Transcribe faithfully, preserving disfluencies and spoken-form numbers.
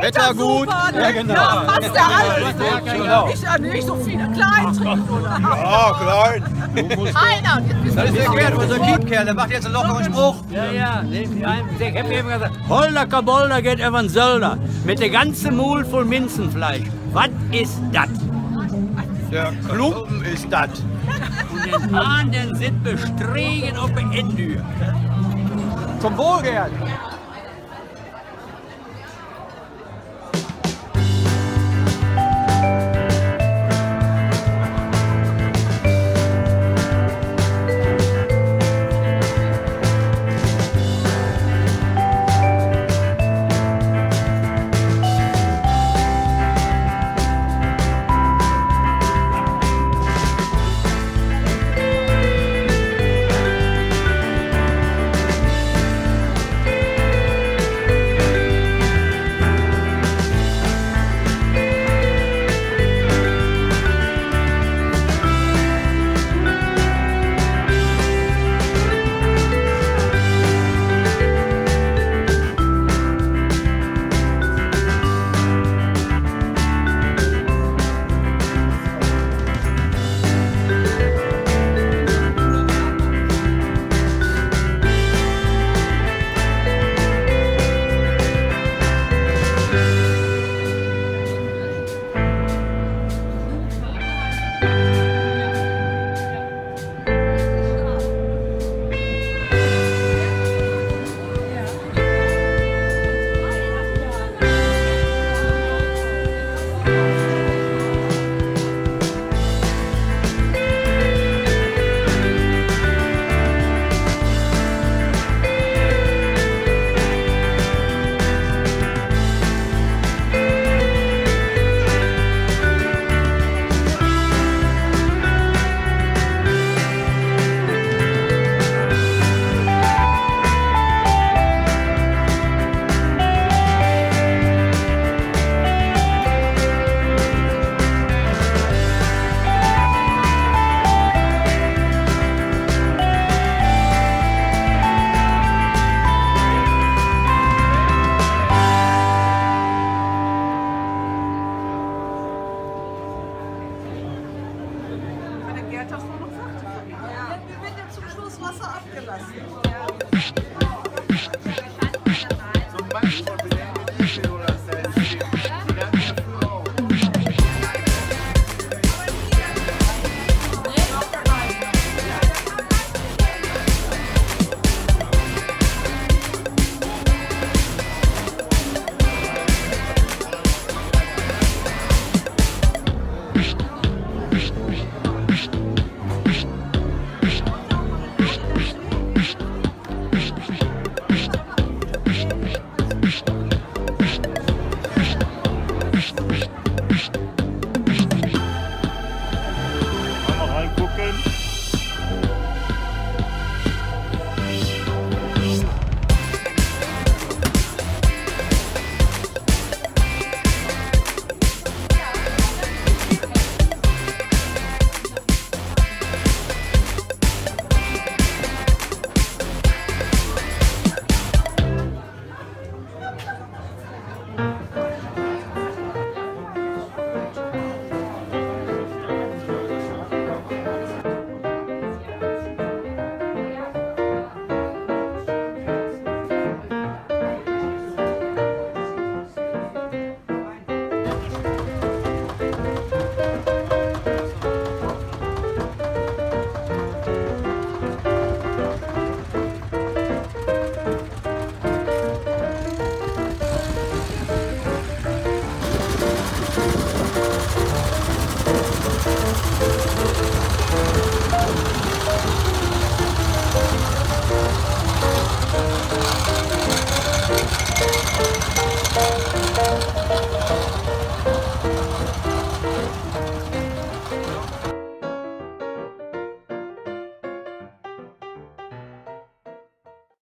Wetter gut. Ja, genau. Ja, passt ja alles. Genau. Ich ja nicht so viele klein trinken, oder? Ja, klein. Einer. Das ist der Gerd, unser Kiepkerl, der macht jetzt einen lockeren Spruch. Ja, ja, ich hab eben gesagt, Holder Kabolder geht über den Sölder. Mit der ganzen Mul voll Minzenfleisch. Was ist das? Der Klumpen ist das. Und den Hahn, den sind bestriegen auf der Endür. Zum Wohl, Gerd.